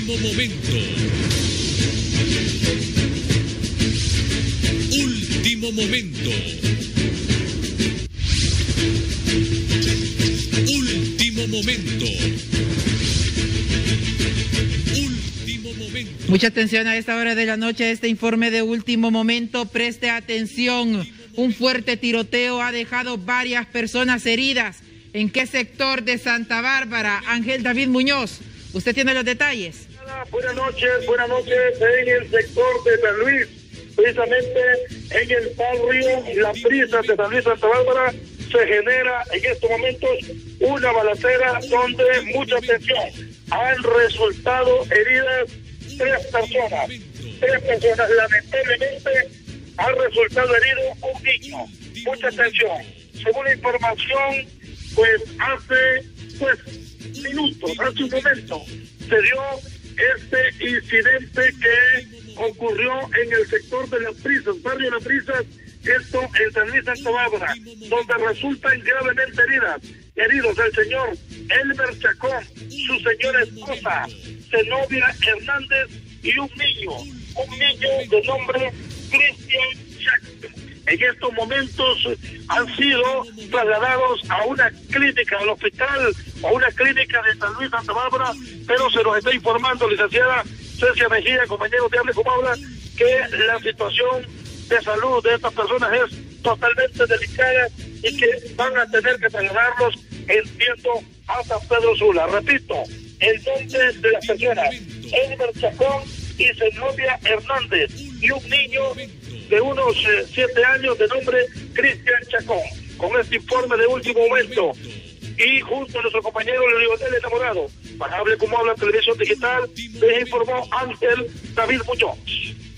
Último momento. Último momento. Último momento. Último momento. Mucha atención a esta hora de la noche, este informe de último momento. Preste atención. Un fuerte tiroteo ha dejado varias personas heridas. ¿En qué sector de Santa Bárbara? Ángel David Muñoz, usted tiene los detalles. Buenas noches. En el sector de San Luis, precisamente en el barrio La Prisa de San Luis, Santa Bárbara, se genera en estos momentos una balacera donde, mucha atención, han resultado heridas tres personas. Lamentablemente ha resultado herido un niño. Mucha atención. Según la información, hace minutos, hace un momento, se dio este incidente que ocurrió en el sector de Las Prisas, barrio Las Prisas, esto en San Luis, Santa Bárbara, donde resultan gravemente heridos el señor Elmer Chacón, su señora esposa, Zenobia Hernández, y un niño de nombre Cristian Chacón. En estos momentos han sido trasladados a una clínica, al hospital, a una clínica de San Luis, Santa Bárbara, pero se nos está informando, licenciada Cecia Mejía, compañero de Hable Como Habla, que la situación de salud de estas personas es totalmente delicada y que van a tener que trasladarlos, entiendo, a San Pedro Sula. Repito, el nombre de las personas: Elmer Chacón y Zenobia Hernández, y un niño de unos 7 años de nombre Cristian Chacón. Con este informe de último momento y junto a nuestro compañero Leonel Enamorado, para Hable Como Habla Televisión Digital, les informó Ángel David Muñoz.